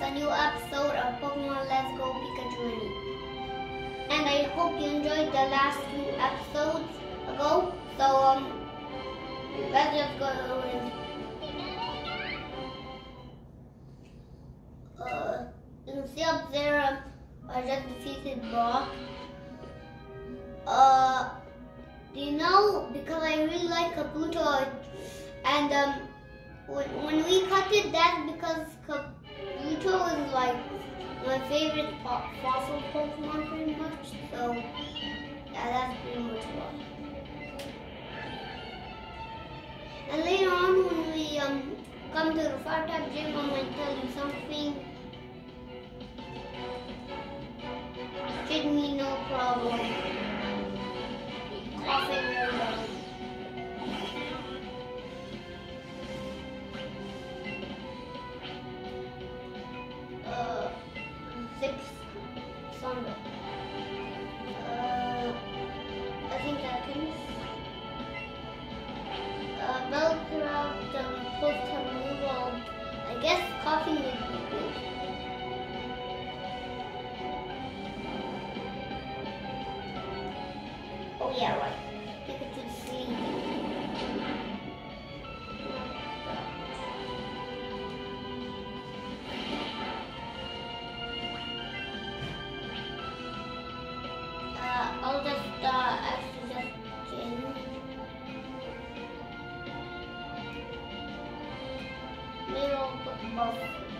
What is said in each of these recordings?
a new episode of Pokemon Let's Go Pikachu. And I hope you enjoyed the last two episodes ago. So let's just go and you can see up there I just defeated Brock. Do you know, because I really like Kabuto, and when we cut it, that's because Kabuto is like my favorite fossil Pokemon pretty much, so yeah, that's pretty much why. And later on when we come to the fire type gym, I'm going to tell you something. Kid me, no problem. Coughing very bad. 6 Sunday. I think that can. Bellcraft post her move on. I guess coughing would be good. Oh yeah, right. Pikachu's sleeping. I'll just actually just change. Maybe I'll put both.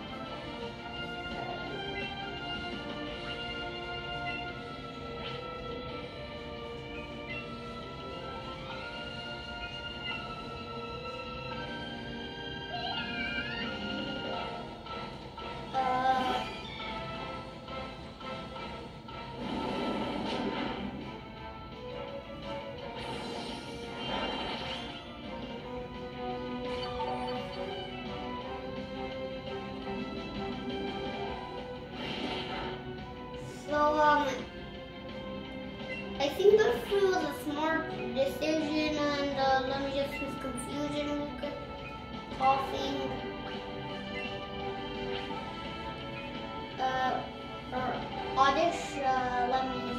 I think that was a smart decision, and let me just use confusion, coughing, or oddish, let me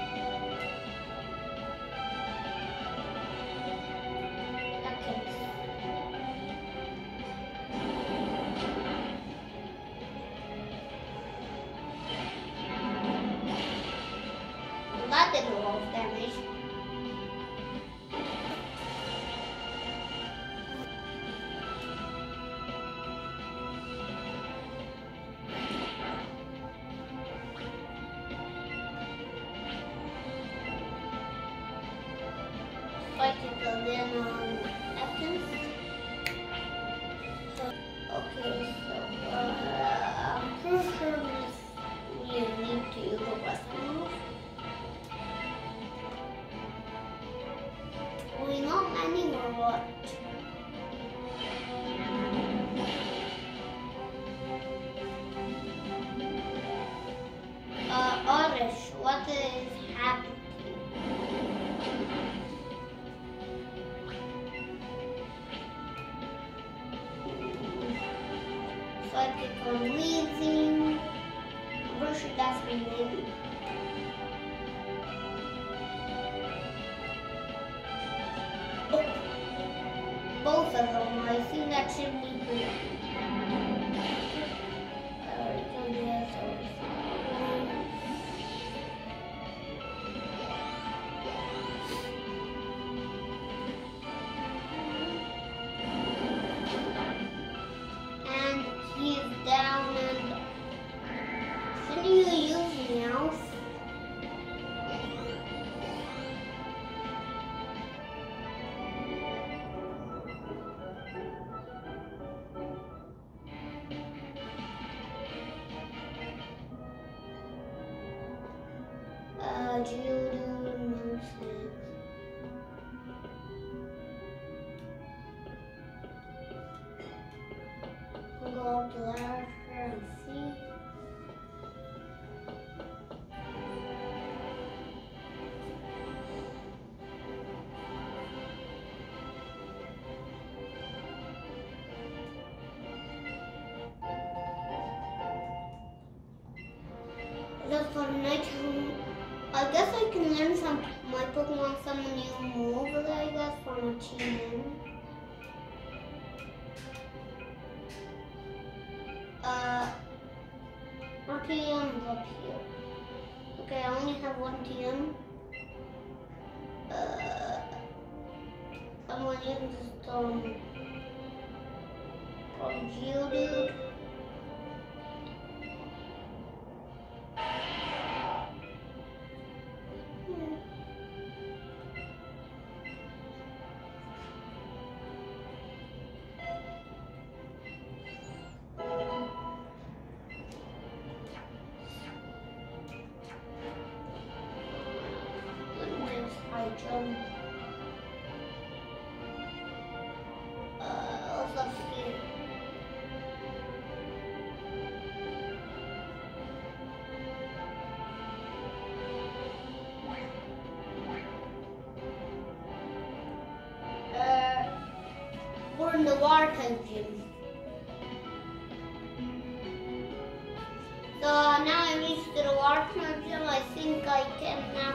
that did a lot of damage. Psychical then on Atkins. Okay, so I'm pretty sure we need to use a Western move. Are we not landing or what? Oddish, what is happening? Psychical Wheezing. I'm pretty sure that's my name. Both of them, I think that should be good. And he's down, and shouldn't you use Meowth? Go up to there and see. just for night. I guess I can learn my Pokemon some new moves, I guess, from a team. Our TM is up here. Okay, I only have one TM. I'm gonna use probably Geodude. Jump. What's up here? We're in the water type gym. So now I reached the water type gym. I think I can now.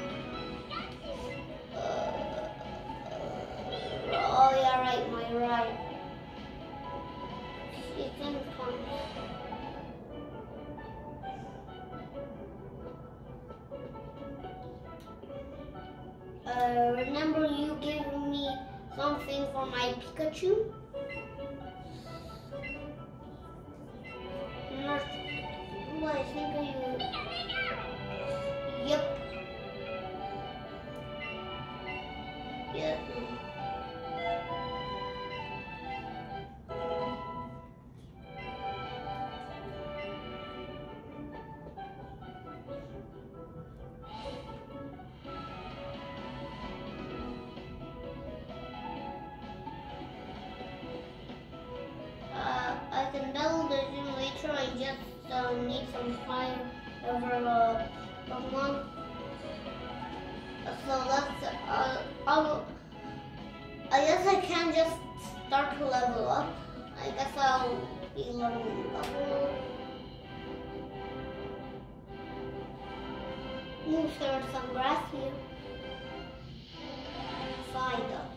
Oh yeah, right, my right. She can come. Remember you gave me something for my Pikachu? I think you. Yep. Yep. I can build a gym later. I just need some fire over Pokemon. So let's. I guess I can just start to level up. I guess I'll be leveling up. Move there's some grass here. Side up.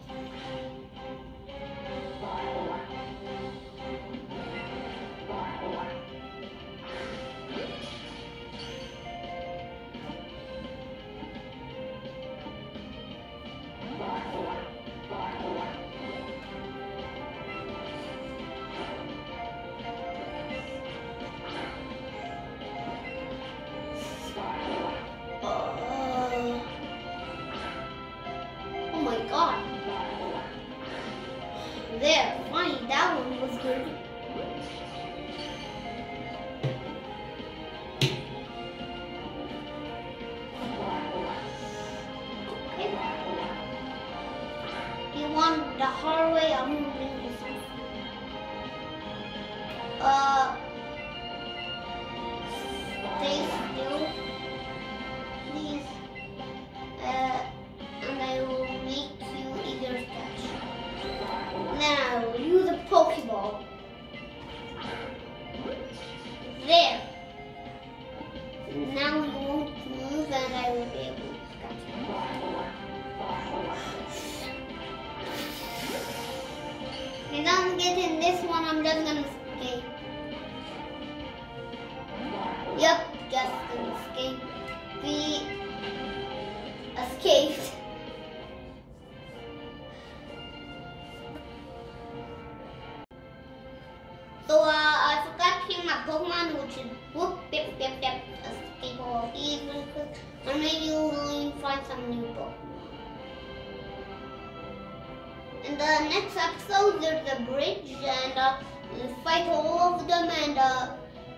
Oh my god. There, fine, that one was good. Okay. You want the hard way? I'm gonna bring you something. Stay still, please. And I will make you either touch. Then I will use a Pokeball. There. Now you won't move and I will be able to catch you. If he doesn't get in this one, I'm just gonna escape. Yep, just gonna escape. We escaped. So I forgot to hear my Pokemon, which is whoop, bip, bip, bip, escape all these really quick. And maybe we'll find some new Pokemon. In the next episode, there's a bridge, and we'll fight all of them and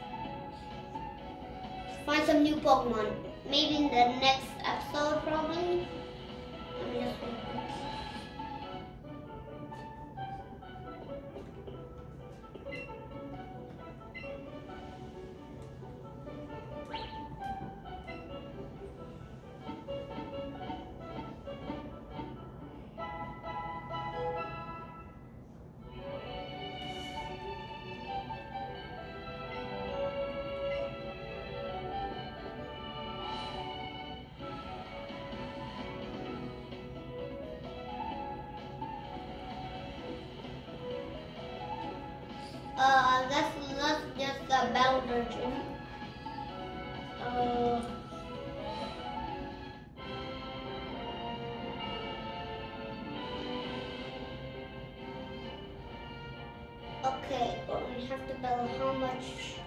find some new Pokemon. Maybe in the next episode, probably. Let me just wait. we have to build how much?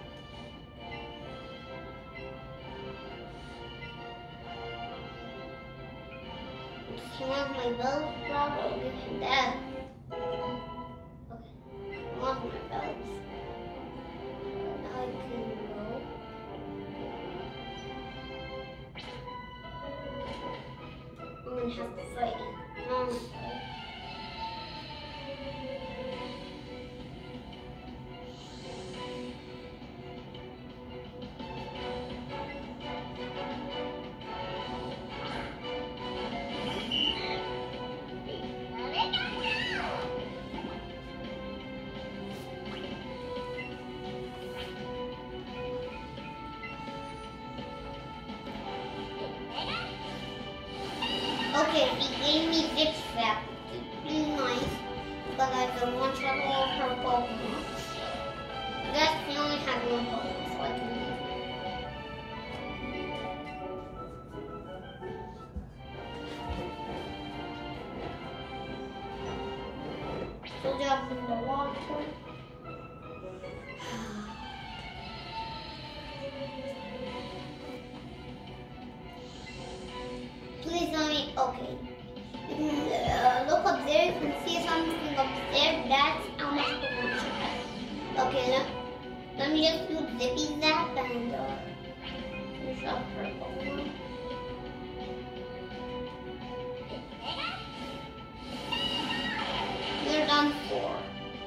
He wants my build, probably I'll give him that. Okay, I want my builds. Now I can go. I'm gonna have to fight. Okay, he gave me this trap. It's really nice, but I can one-shot all her Pokemon. I guess he only had one Pokemon, so I can use it. So jump in the water. Please let me, okay. You can look up there, you can see something up there. That's how much Pokemon she has. Okay, let me just do Zippy Zap and finish up her Pokemon. We're done 4.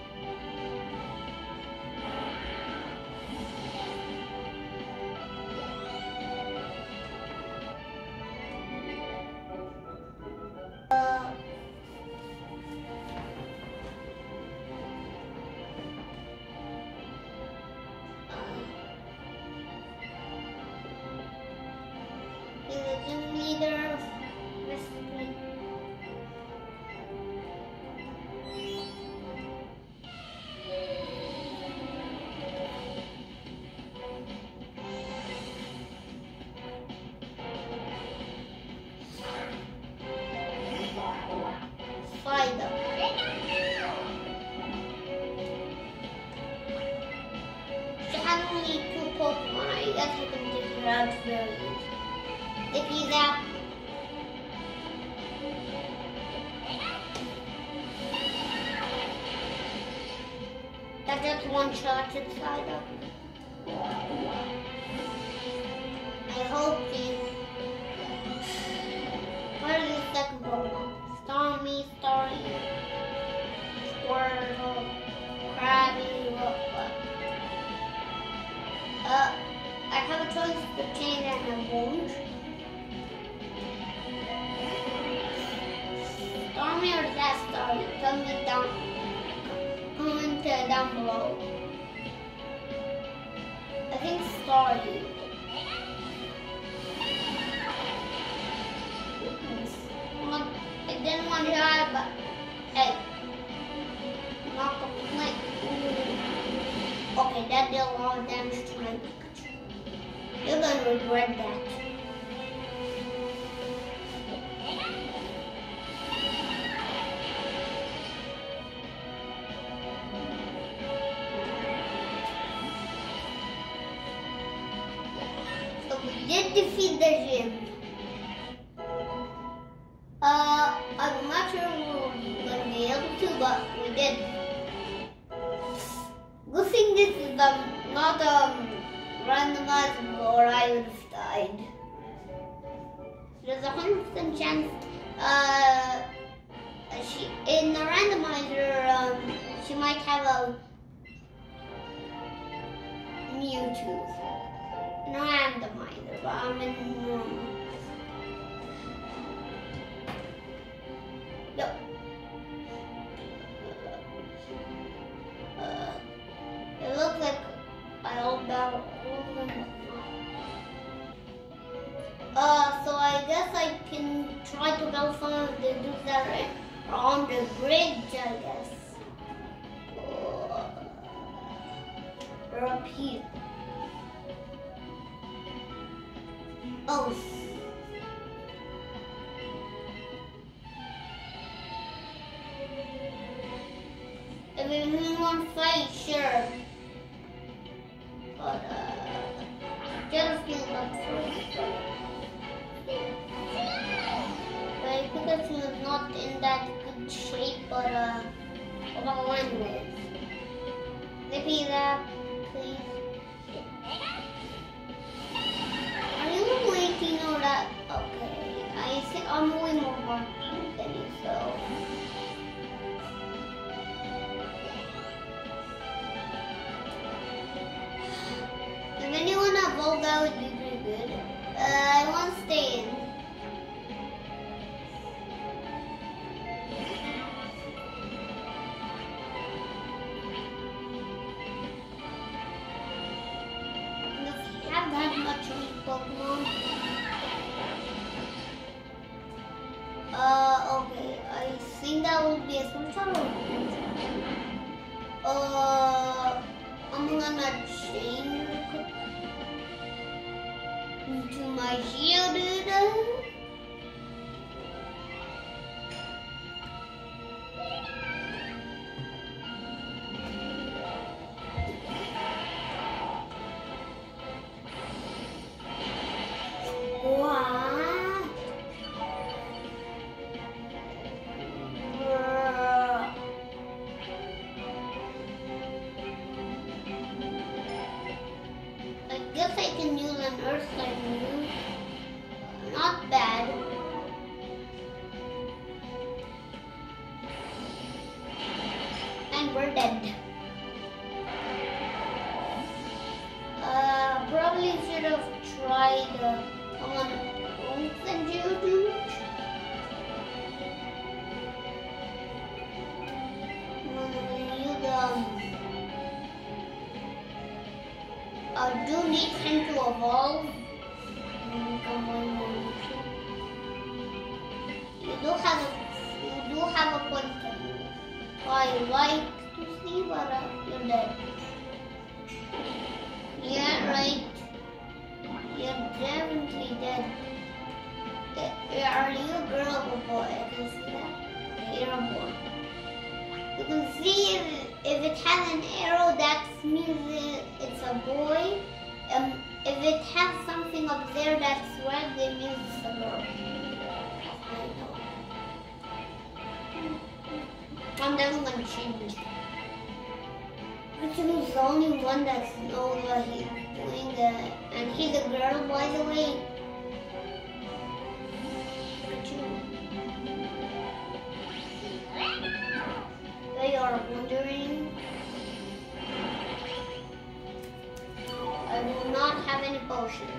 He's a gym leader. Fighter. She has only 2 Pokemon. I guess I can take her out very easy. Zippy Zap. That just one-shotted Psyduck. I hope he's... What is the second Pokemon? Stormy, Squirtle, Krabby, what? I have a choice between and I won't. Stormy or that Starry? Tell me comment down below. I think Starry. I didn't want to die, but hey, not complete. Okay, that did a lot of damage to my Pikachu. You're gonna regret that. So we did defeat the gym. I'm not sure we're going to be able to, but we did. Good thing this is not randomized or I would have died. There's a 100% chance in the randomizer she might have a Mewtwo. No randomizer, but I'm in normal. Yep. It looks like I'll battle all of them. So I guess I can try to battle some of the dudes that are on the bridge, I guess. They're up here. Oh. If we want to fight, sure. but just feel like first. Like Pikachu is not in that good shape, but anyways. Maybe that, please. Are you waiting or that? Okay, I think I'm way more hungry than you, so. If anyone evolved, that would be pretty good. I want to stay in. That much weak Pokemon. Okay, I think that would be a Squirtle. I'm gonna change into my Geodude. Guess I can use an Earth type move. Not bad. And we're dead. Probably should have tried someone else than Geodude. Do need him to evolve. You do have a point. I like to see, but you're dead. Yeah, right. You're definitely dead. Are you a girl or a boy? I can see that. You're a boy. You can see if it has an arrow, that means it's a boy. If it has something up there that's red, that means it's a girl. I know. I'm never gonna change it. Pikachu is the only one that knows what he's doing, and he's a girl, by the way. They are wondering. I do not have any potion.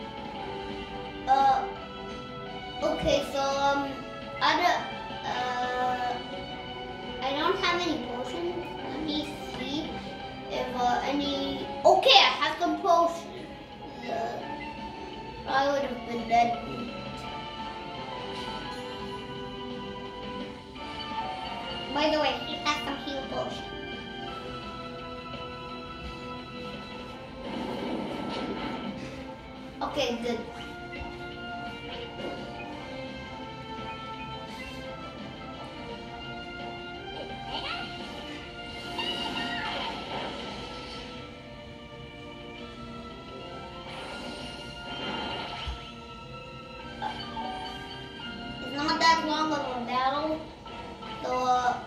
Okay, so I don't have any potions. Let me see if any. Okay, I have some potions. I would have been dead. By the way, he has some heal potion. Okay, good. It's not that long of a battle, so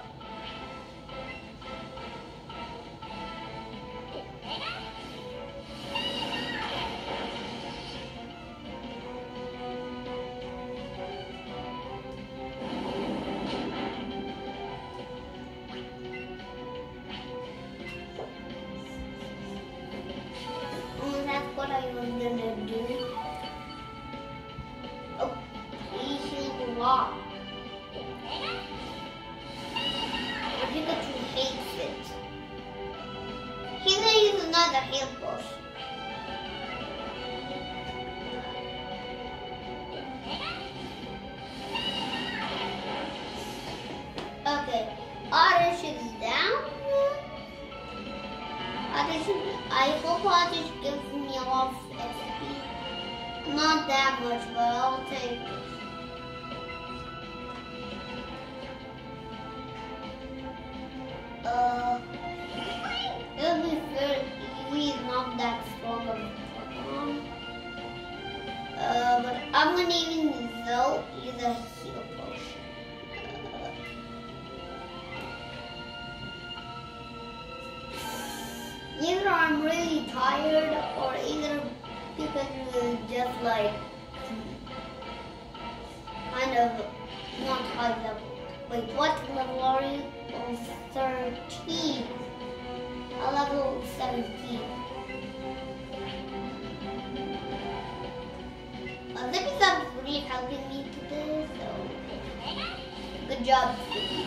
that's what I was gonna do. Oh, he healed a lot. Pikachu hates it. He's gonna use another heal potion. Okay, Oddish is down. I hope Oddish gives me a lot of XP. Not that much, but I'll take it. It'll be very easy not that strong of a Pokemon. But I'm gonna even though use a heal potion. Either I'm really tired or either Pikachu is just like kind of not high level. Wait, what level are you? Oh, 13. A level 17. Zippy's really helping me today, so good job, Zippy.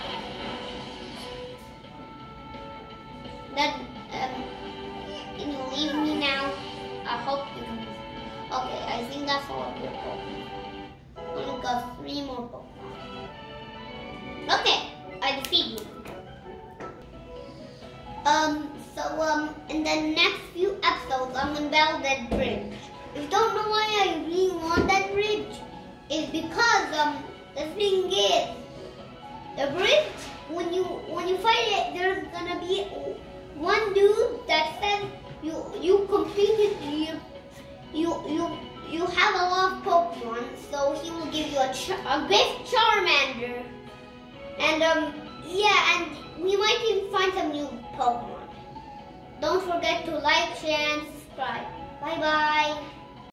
Then, can you leave me now? I hope you can. Okay, I think that's all of your Pokemon. Only got 3 more Pokemon. Okay, I defeat you. In the next few episodes, I'm gonna battle that bridge. If you don't know why I really want that bridge, it's because the thing is, the bridge when you fight it, there's gonna be one dude that says you completed you have a lot of Pokemon, so he will give you a best Charmander, and yeah, and we might even find some new Pokemon. Don't forget to like, share, and